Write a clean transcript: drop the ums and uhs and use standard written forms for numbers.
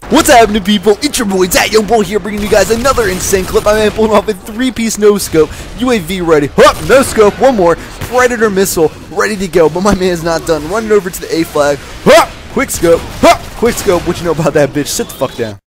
What's happening, people? It's your boy DatYoungBull here, bringing you guys another insane clip. I'm pulling off a 3-piece no-scope, UAV ready, no-scope, one more, Predator missile, ready to go, but my man's not done. Running over to the A flag, quickscope, what you know about that, bitch? Sit the fuck down.